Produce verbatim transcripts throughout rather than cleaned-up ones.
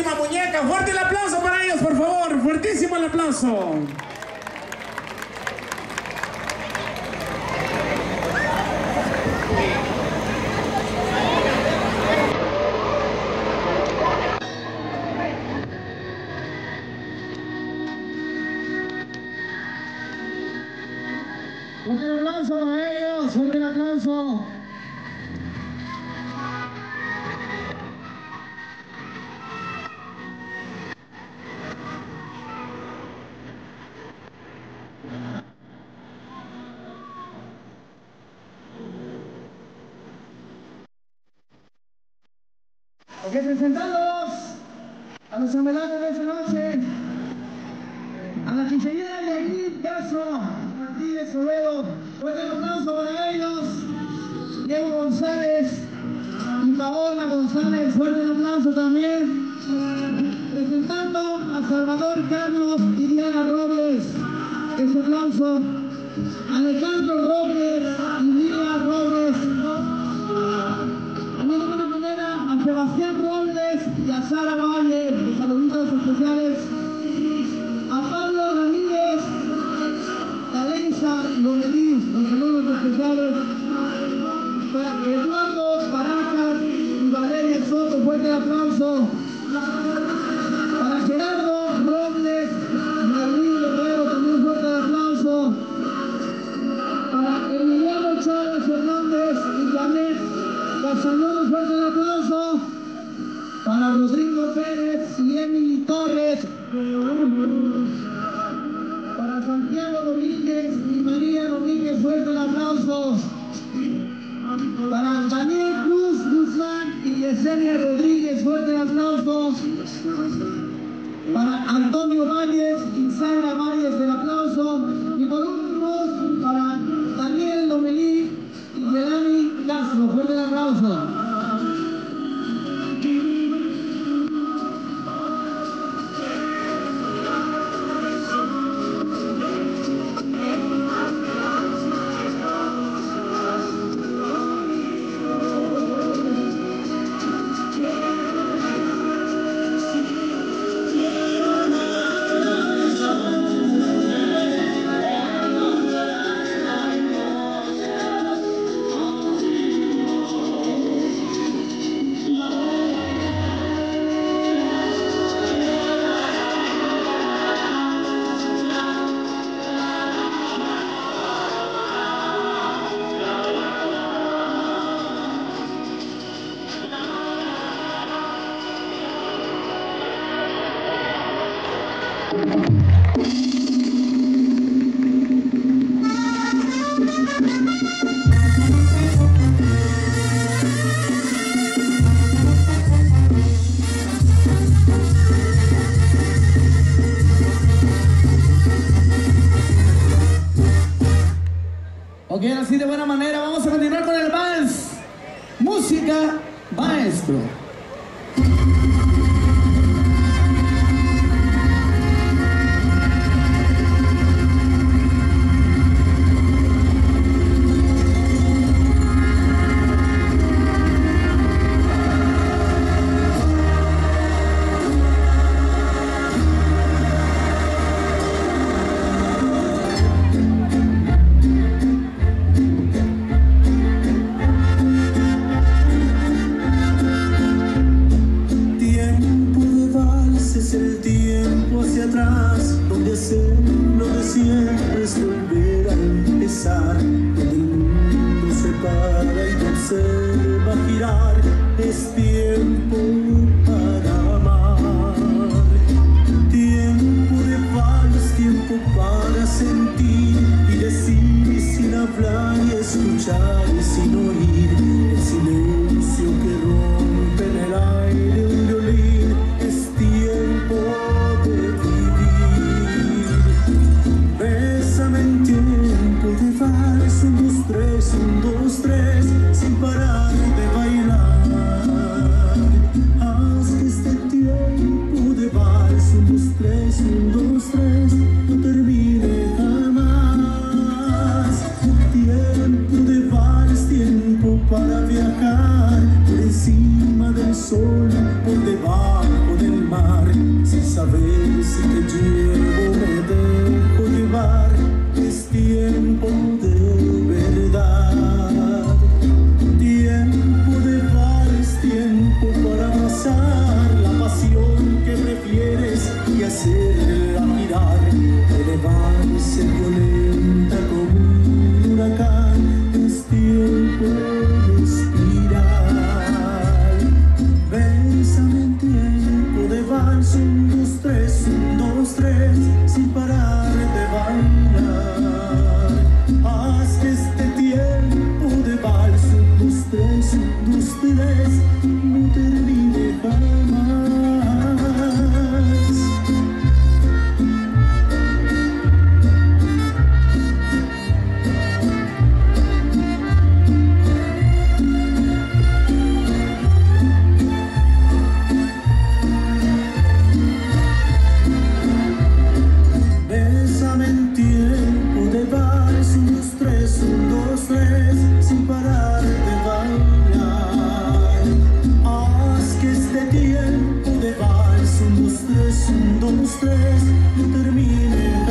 Fuertísima muñeca, fuerte el aplauso para ellos, por favor, fuertísimo el aplauso. Fuerte el aplauso para ellos, fuerte el aplauso. Ok, presentamos a los homenajes de esta noche, a la quinceañera Yair Castro Martínez Toledo. Fuerte el aplauso para ellos. Diego González y Paola González, fuerte el aplauso también. Presentando a Salvador Carlos y Diana Robles, ese aplauso. Alejandro Robles y Lidia Robles. También de alguna manera a Sebastián Robles y a Sara Valle, los saluditos especiales. A Pablo Ramírez, a Lenza Lomelí, los saludos especiales. Para Eduardo Baracas y Valeria Soto, fuerte el aplauso. Para Gerardo Robles y Gabriel Guerrero, también fuerte el aplauso. Para Emiliano Chávez Hernández y Janet Castañón, fuerte el aplauso. Para Rodrigo Pérez y Emily Torres. Para Santiago Domínguez y María Domínguez, fuerte el aplauso. Para Daniel Cruz Guzmán y Yesenia Rodríguez, fuerte el aplauso. Para Antonio Valles y Sara Valles, el aplauso. Y por último, para Daniel Lomelí y Melanie Castro, fuerte el aplauso. Ok, así de buena manera vamos a continuar con el vals. Música maestro. Tiene saber si te llevo, me dejo llevar, es tiempo de verdad. Tiempo de vals, tiempo para pasar la pasión que prefieres y hacerla girar, elevarse violenta como un huracán, es tiempo de respirar. Bésame en tiempo de vals, un, dos, tres, un, dos, tres, sin parar de bailar. Haz que este tiempo de vals, un, dos, tres, un, dos, tres, no termine jamás. Bésame en tiempo de vals, un, dos, tres, un, dos, tres, sin parar de bailar. Haz que este tiempo de vals, un, dos, tres, un, dos, tres, no termine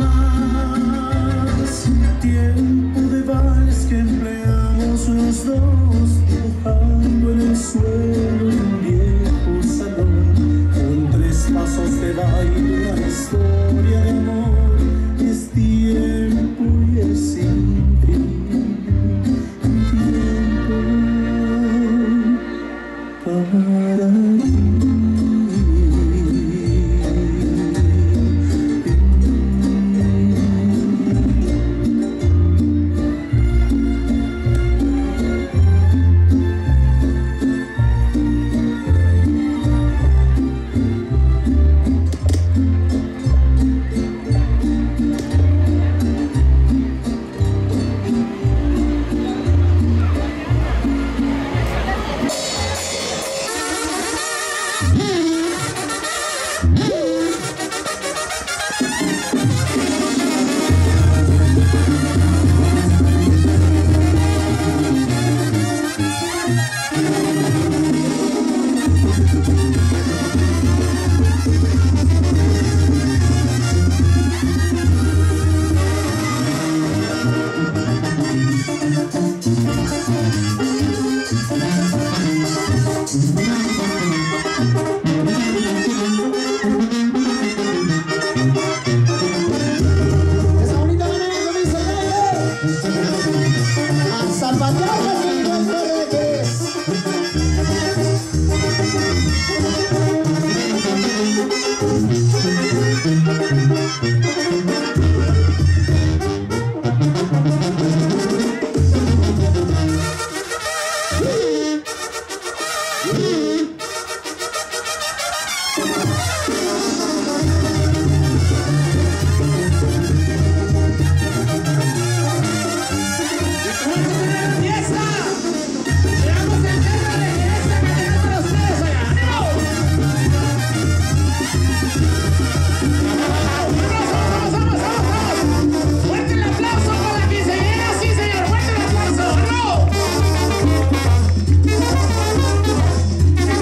jamás. Tiempo de vals que empleamos los dos, dibujando en el suelo un viejo salón, con tres pasos de baile, una historia de amor. Es tiempo y es sin fin, tiempo para ti. Esa bonita manera comienza el baile. A zapatear las lindas paredes. ¡Fuerte el aplauso para la quinceañera! ¡Sí, señor! ¡Fuerte el aplauso! ¡Bravo!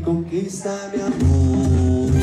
conquista mi amor.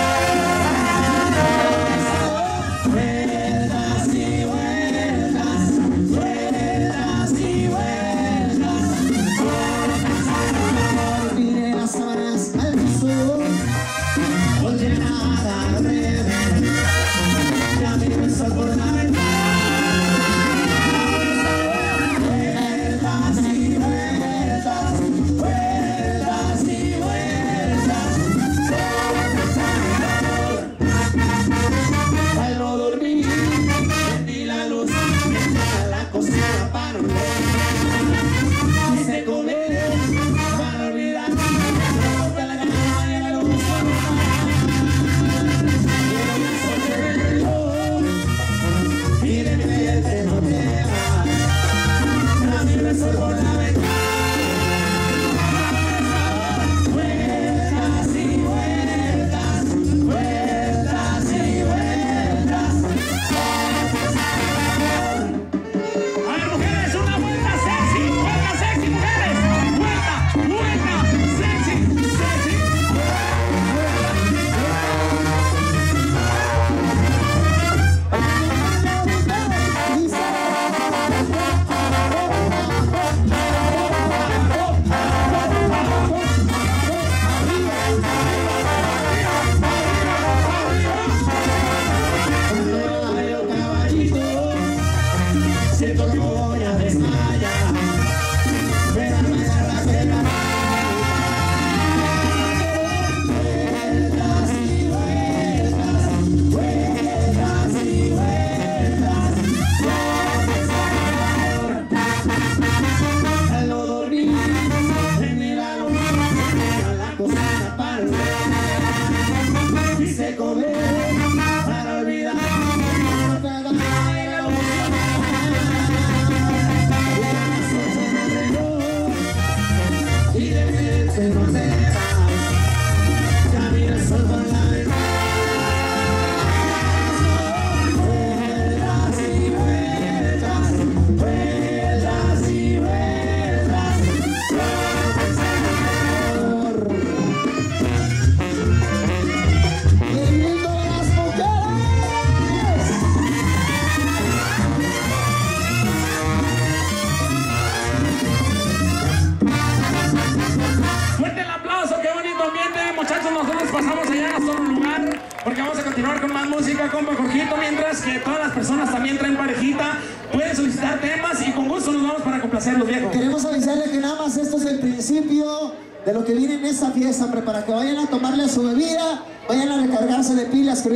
Vueltas y vueltas siento que voy a desmayar, pero no me da la pena. Vueltas y vueltas, vueltas y vueltas, al no dormir, en el alma, a la cocina para y se comer para olvidar. Y de repente no te vas, ya mira el sol por la ventana. Vueltas y vueltas, vueltas y vueltas, amor. ¡Qué lindo las mujeres! Fuerte el aplauso, qué bonito ambiente, muchachos. Nosotros pasamos allá a solo lugar porque vamos a continuar con más música, compa Jorgito, mientras que todas las personas también traen parejita, pueden solicitar temas y con gusto nos vamos para complacerlos, viejo. Queremos avisarle que nada más esto es el principio de lo que viene en esta fiesta, hombre, para que vayan a tomarle su bebida, vayan a recargarse de pilas.